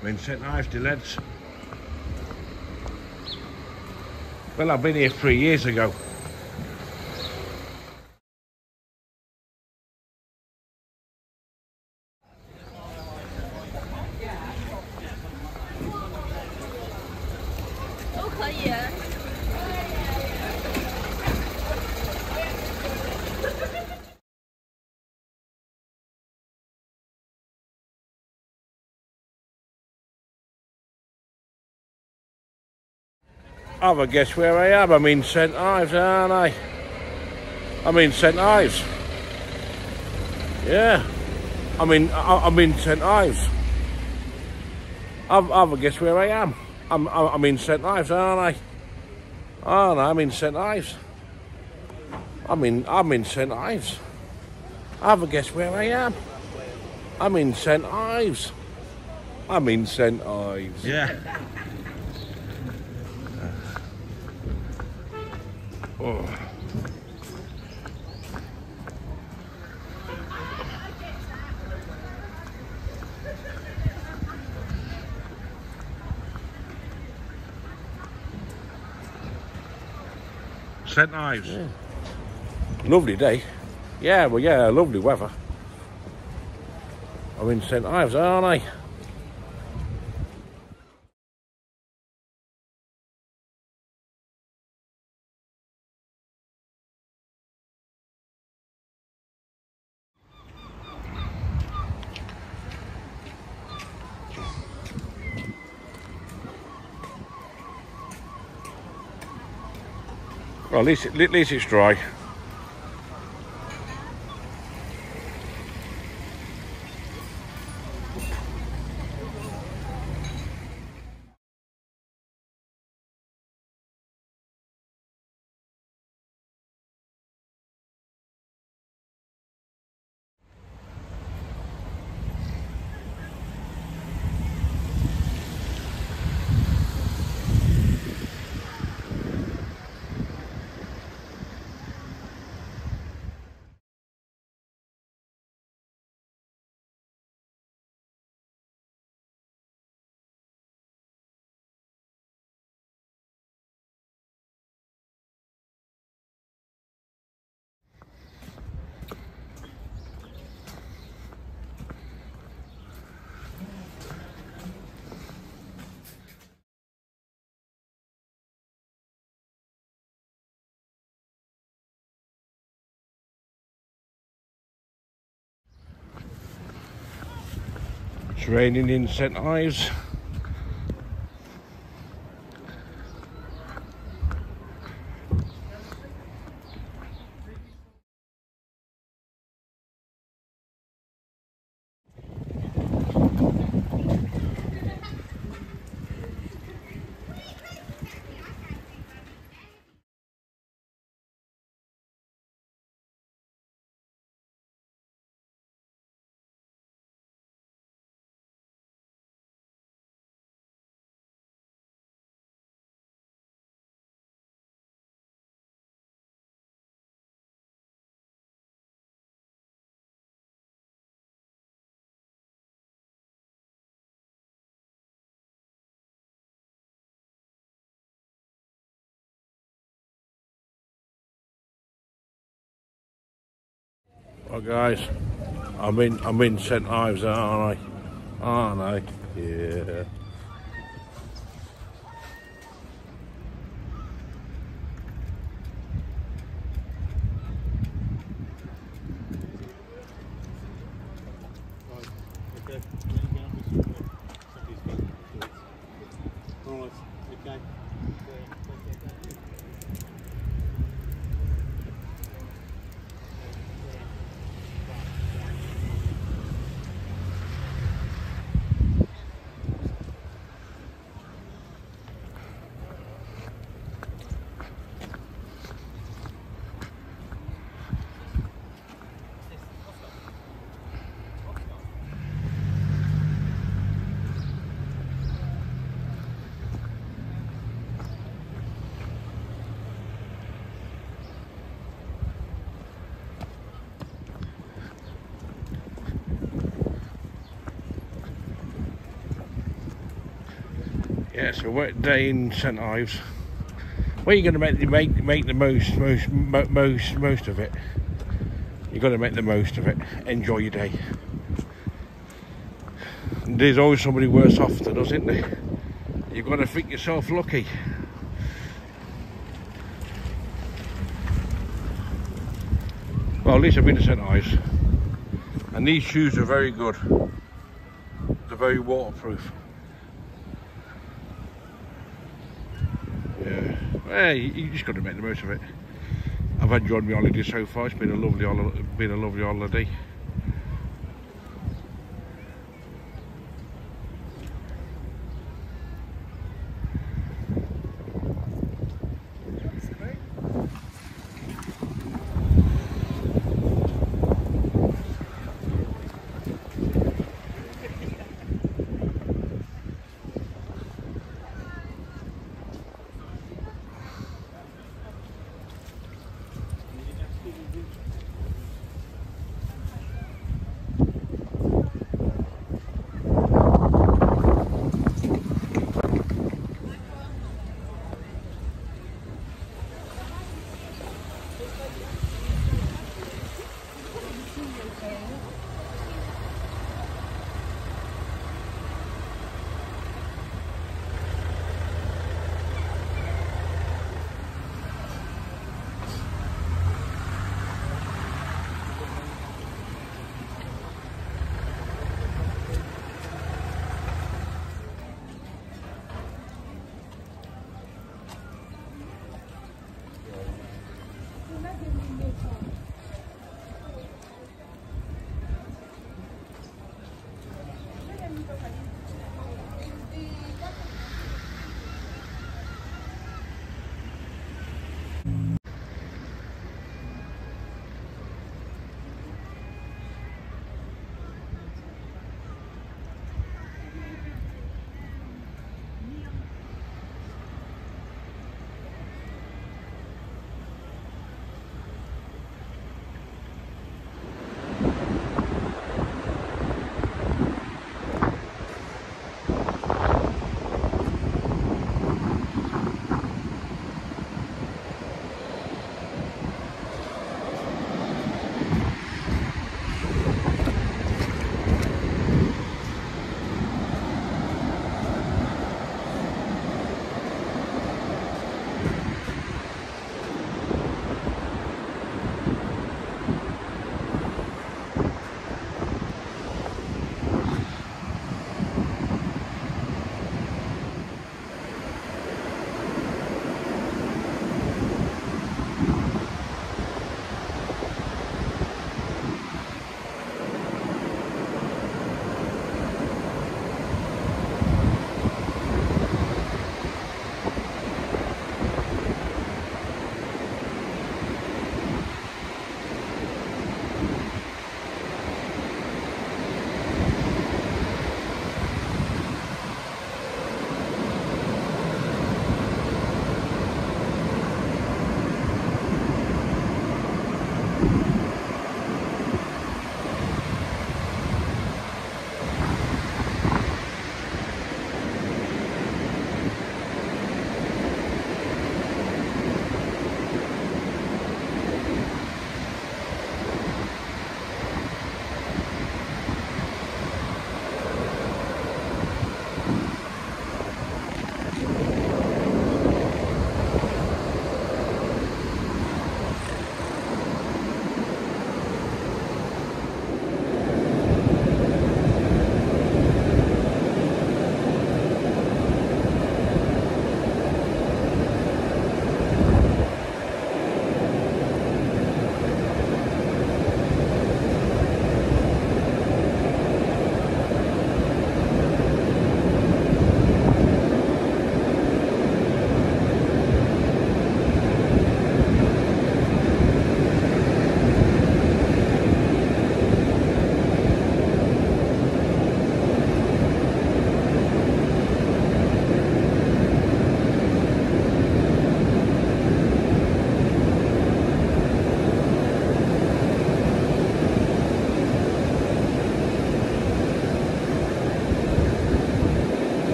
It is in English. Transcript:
I'm in St Ives Dee, lads. Well, I've been here 3 years ago. Have a guess where I am. I'm in St Ives, aren't I? I'm in St Ives. Yeah. I'm in St Ives. Have a guess where I am. I'm in St Ives, aren't I? Aren't I? I'm in St Ives. I'm in St Ives. Have a guess where I am. I'm in St Ives. I'm in St Ives. Yeah. Oh. St Ives. Yeah. Lovely day. Yeah, well, yeah, lovely weather. I'm in St Ives, aren't I? Well, at least it's dry. It's raining in St Ives. Well, guys, I'm in St Ives, aren't I? Aren't I? Yeah. Yeah, it's a wet day in St Ives. Well, you're going to make the most of it. You've got to make the most of it. Enjoy your day. And there's always somebody worse off than us, isn't there? You've got to think yourself lucky. Well, at least I've been to St Ives, and these shoes are very good. They're very waterproof. Yeah, well, you just got to make the most of it. I've enjoyed my holiday so far. It's been a lovely holiday.